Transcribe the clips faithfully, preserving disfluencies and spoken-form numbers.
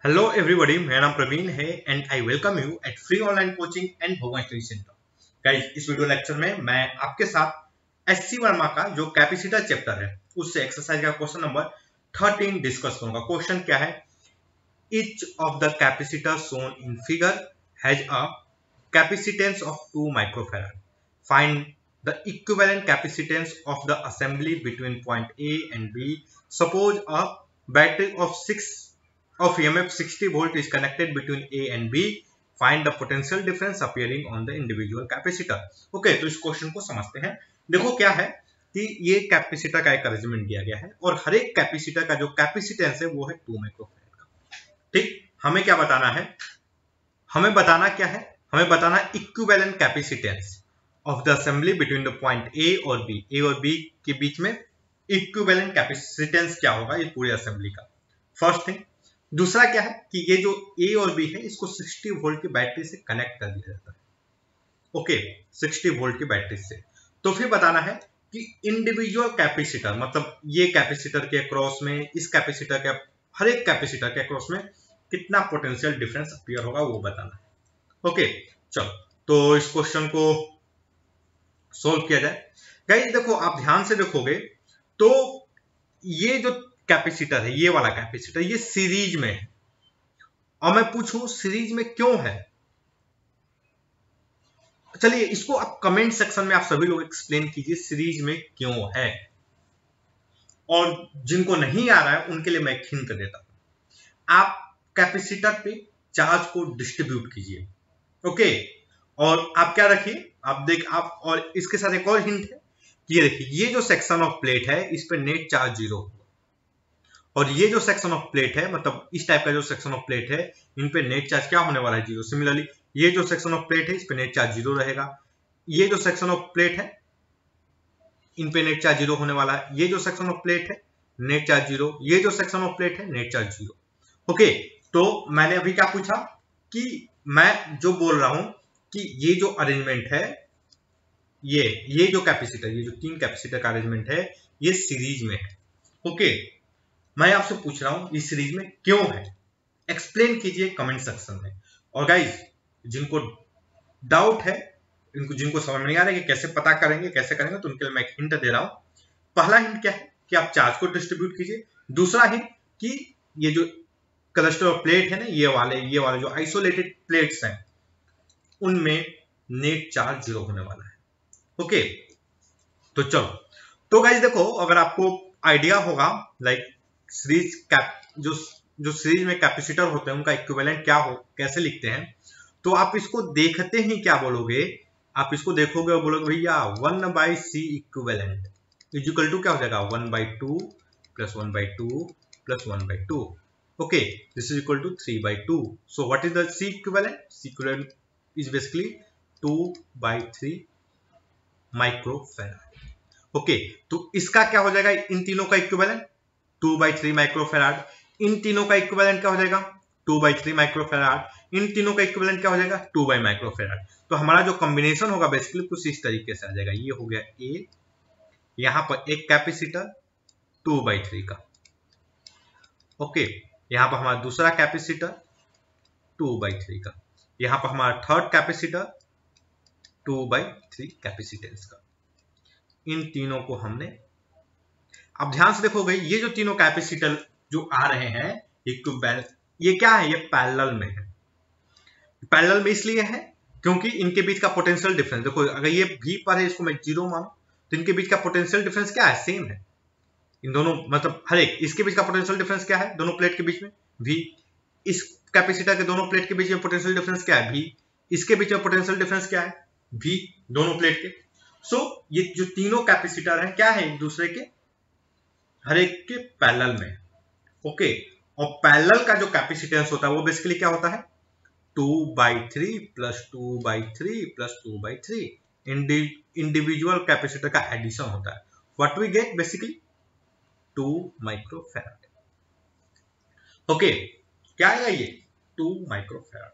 Hello everybody, मेरा नाम प्रवीण है and I welcome you at free online coaching and Bhagwan study center. Guys, इस video lecture में मैं आपके साथ एससी वर्मा का जो कैपेसिटर चैप्टर है उससे एक्सरसाइज का क्वेश्चन नंबर थर्टीन डिस्कस करूंगा। क्वेश्चन क्या है? Each of the capacitor shown in figure has a capacitance of two microfarad. Find the equivalent capacitance of the assembly between point A and B. Suppose a battery of six of E M F sixty volt is connected between A and B. Find the potential difference appearing on the individual capacitor. Okay, तो इस question को समझते हैं। देखो क्या है कि ये कैपेसिटर का एक अरेंजमेंट दिया गया है और हर एक कैपेसिटर का जो कैपेसिटेंस है वो है टू माइक्रोफैराड का। ठीक, हमें क्या बताना है? हमें बताना क्या है? हमें बताना equivalent capacitance of the assembly between the point A और बी। ए और बी के बीच में इक्विवेलेंट कैपेसिटेंस क्या होगा ये पूरी असेंबली का। First thing. दूसरा क्या है कि ये जो ए और बी है इसको सिक्सटी वोल्ट की बैटरी से कनेक्ट कर दिया जाता है। ओके, सिक्सटी वोल्ट की बैटरी से। तो फिर बताना है कि इंडिविजुअल कैपेसिटर, मतलब ये कैपेसिटर के अक्रॉस में, इस कैपेसिटर के, हर एक कैपेसिटर के अक्रॉस में कितना पोटेंशियल डिफरेंस अपीयर होगा वो बताना है। ओके, चलो तो इस क्वेश्चन को सोल्व किया जाए। गाइस देखो, आप ध्यान से देखोगे तो ये जो कैपेसिटर है, ये वाला कैपेसिटर, ये सीरीज में है। और मैं पूछूं सीरीज में क्यों है? चलिए इसको आप कमेंट सेक्शन में आप सभी लोग एक्सप्लेन कीजिए सीरीज में क्यों है। और जिनको नहीं आ रहा है उनके लिए मैं एक हिंट देता हूं। आप कैपेसिटर पे चार्ज को डिस्ट्रीब्यूट कीजिए। ओके, और आप क्या रखिए, आप देख आप और इसके साथ एक और हिंट है। ये देखिए, ये जो सेक्शन ऑफ प्लेट है इस पे नेट चार्ज जीरो, और ये जो सेक्शन ऑफ प्लेट है, मतलब इस टाइप का जो सेक्शन ऑफ प्लेट है, इन पे नेट चार्ज क्या होने वाला है? जीरो। सिमिलरली ये जो सेक्शन ऑफ प्लेट है इस पे नेट चार्ज जीरो रहेगा। ये जो सेक्शन ऑफ प्लेट है इन पे नेट चार्ज जीरो होने वाला है। ये जो सेक्शन ऑफ प्लेट है नेट चार्ज जीरो। ये जो सेक्शन ऑफ प्लेट है नेट चार्ज जीरो। ओके, तो मैंने अभी क्या पूछा कि मैं जो बोल रहा हूं कि ये जो अरेंजमेंट है, ये ये जो कैपेसिटर, ये जो तीन कैपेसिटर का अरेंजमेंट है ये सीरीज में है। ओके, मैं आपसे पूछ रहा हूं इस सीरीज में क्यों है? एक्सप्लेन कीजिए कमेंट सेक्शन में। और गाइज, जिनको डाउट है, इनको जिनको समझ में नहीं आ रहा है कि कैसे पता करेंगे, कैसे करेंगे, तो उनके लिए मैं एक हिंट दे रहा हूं। पहला हिंट क्या है कि आप चार्ज को डिस्ट्रीब्यूट कीजिए। दूसरा हिंट कि ये जो क्लस्टर ऑफ प्लेट है ना, ये वाले ये वाले जो आइसोलेटेड प्लेट्स हैं उनमें नेट चार्ज जीरो होने वाला है। ओके, तो चलो तो गाइज देखो, अगर आपको आइडिया होगा लाइक सीरीज कैप जो जो सीरीज में कैपेसिटर होते हैं उनका इक्विवेलेंट क्या हो, कैसे लिखते हैं, तो आप इसको देखते ही क्या बोलोगे? आप इसको देखोगे और बोलोगे भैया one by C equivalent is equal to क्या हो जाएगा? One by two plus one by two plus one by two. Okay, this is equal to three by two. So what is the C equivalent? C equivalent is basically two by three microfarad. Okay, तो इसका क्या हो जाएगा? इन तीनों का equivalent two by three microfarad. इन तीनों का इक्विवेलेंट क्या हो जाएगा? Two by three microfarad. इन तीनों का इक्विवेलेंट क्या हो जाएगा? Two by microfarad. तो हमारा जो कॉम्बिनेशन होगा बेसिकली कुछ इस तरीके से आ जाएगा। ये हो गया ए, यहां पर एक कैपेसिटर टू बाई थ्री का। ओके, यहां पर हमारा दूसरा कैपेसिटर टू बाई थ्री का। यहां पर हमारा third capacitor two by three capacitance का। इन तीनों को हमने, अब ध्यान से देखोगे ये जो तीनों कैपेसिटर जो आ रहे हैं इक्विवेलेंट, ये क्या है? ये पैरेलल में है। पैरेलल में इसलिए है क्योंकि इनके बीच का पोटेंशियल डिफरेंस देखो, अगर ये भी पर है इसको मैं जीरो मानूं तो इनके बीच का पोटेंशियल डिफरेंस क्या है? सेम है। इन दोनों, मतलब हर एक, इसके बीच का पोटेंशियल डिफरेंस क्या है? दोनों प्लेट के बीच में भी। इस कैपेसिटर के दोनों प्लेट के बीच में पोटेंशियल डिफरेंस क्या है? भी। इसके बीच में पोटेंशियल डिफरेंस क्या है? भी, दोनों प्लेट के। सो so, ये जो तीनों कैपेसिटर हैं क्या है? एक दूसरे के, हर एक के पैरेलल में। ओके, और पैरेलल का जो कैपेसिटेंस होता है वो बेसिकली क्या होता है? Two by three plus two by three plus two by three. Individual capacitor का एडिशन होता है। What we get basically? Two microfarad. Okay, क्या आएगा ये? To microfarad.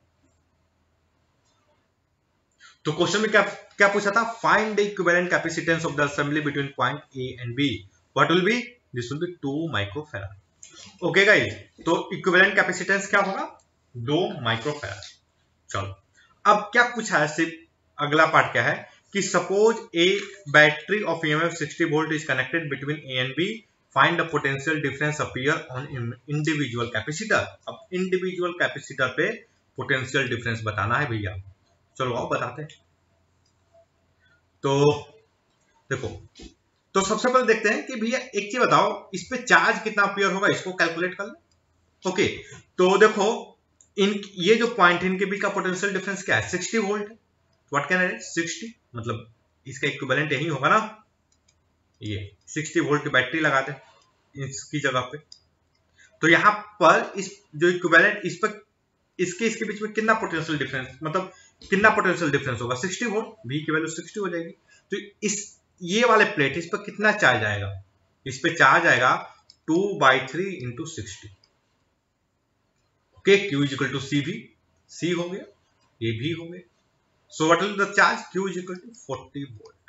तो क्वेश्चन में क्या क्या पूछा था? Find the equivalent capacitance of the assembly between point A and B. What will be? This will be two microfarad. Okay guys, तो इक्विवेलेंट कैपेसिटेंस क्या होगा, दो माइक्रोफैराड। चलो अब क्या पूछा है, सिर्फ अगला पार्ट क्या है कि suppose a battery of EMF sixty volt is connected between A and B, find the potential difference appear on individual capacitor. अब इंडिविजुअल कैपेसिटर पे पोटेंशियल डिफरेंस बताना है भैया। चलो आओ बताते हैं। तो देखो, तो सबसे पहले देखते हैं कि भैया एक चीज बताओ, इस पे चार्ज कितना अपीयर होगा, इसको कैलकुलेट कर ले। ओके, तो देखो इन ये जो पॉइंट है इनके बीच का पोटेंशियल डिफरेंस क्या है, sixty volt. What can I write, sixty, मतलब इसका इक्विवेलेंट यही होगा ना, ये सिक्सटी वोल्ट की बैटरी लगा दे इसकी जगह पे। तो यहां पर इस जो इक्विवेलेंट इस पर इसके इसके बीच में कितना पोटेंशियल डिफरेंस, मतलब कितना पोटेंशियल डिफरेंस होगा, सिक्सटी वोल्ट, v की वैल्यू सिक्सटी हो जाएगी। तो इस ये वाले प्लेट इस पर कितना चार्ज आएगा, इस पे चार्ज आएगा two by three into sixty. Okay, Q is equal to C भी, सी हो गया, ये भी हो गया। So what will the charge, Q is equal to forty volt.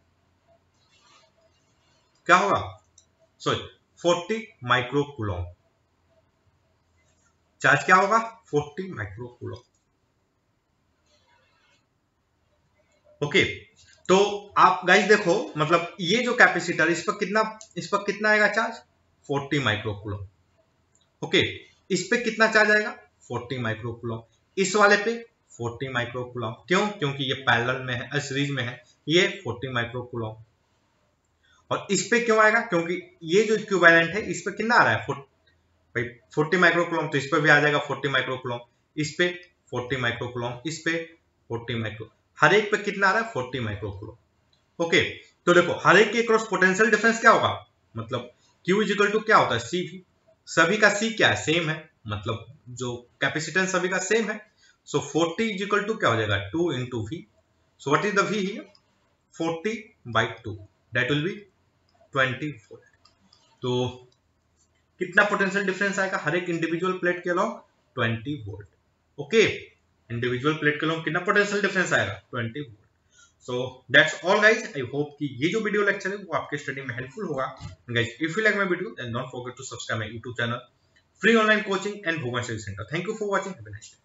क्या होगा, sorry forty micro coulomb. Charge क्या होगा, फोर्टी माइक्रो कूलम। ओके, तो आप गाइस देखो, मतलब ये जो कैपेसिटर इस पर कितना इस पर कितना आएगा charge, forty micro coulomb. Okay, इस पे कितना चार्ज आएगा, फोर्टी माइक्रो कूलम। इस वाले पे फोर्टी माइक्रो कूलम। क्यों, क्योंकि ये पैरेलल में है, सीरीज में है, ये फोर्टी माइक्रो कूलम। और इस पे क्यों आएगा, क्योंकि ये जो इक्विवेलेंट है इस पे कितना आ रहा है, भाई फोर्टी माइक्रो कूलम, तो इस पे भी आ जाएगा फोर्टी माइक्रो कूलम, इस पे फोर्टी माइक्रो कूलम, इस पे फोर्टी माइक्रो, हर एक पे कितना आ रहा है, फोर्टी माइक्रो कूलम। ओके, तो देखो हर एक के क्रॉस पोटेंशियल डिफरेंस क्या होगा, मतलब Q इज इक्वल टू क्या होता है, सी भी। सभी का सी क्या है, सेम है, मतलब जो कैपेसिटेंस सभी का सेम है। So forty is equal to क्या हो जाएगा, two into V. So what is the V here, forty by two, that will be twenty volt. तो कितना पोटेंशियल डिफरेंस आएगा हर एक इंडिविजुअल प्लेट के along, twenty volt. Okay, individual plate के अलॉन्ग कितना पोटेंशियल डिफरेंस आएगा, twenty volt. So that's all guys, I hope कि ये जो वीडियो लेक्चर है वो आपके स्टडी में हेल्पफुल होगा। Guys if you like my video then don't forget to subscribe my YouTube channel free online coaching and Bhuvan study centre. Thank you for watching, have a nice day.